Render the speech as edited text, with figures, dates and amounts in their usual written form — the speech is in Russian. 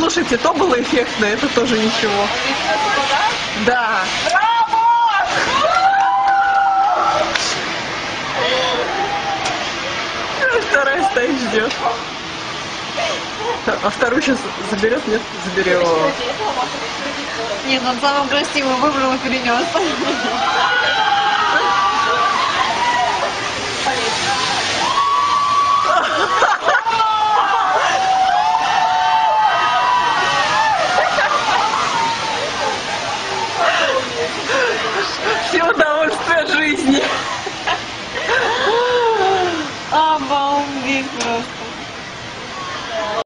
Слушайте, то было эффектно, это тоже ничего. Да. Вторая стоит, ждет. А вторую сейчас заберет, нет? Заберет. Нет, он самым красивым выбрал и перенес.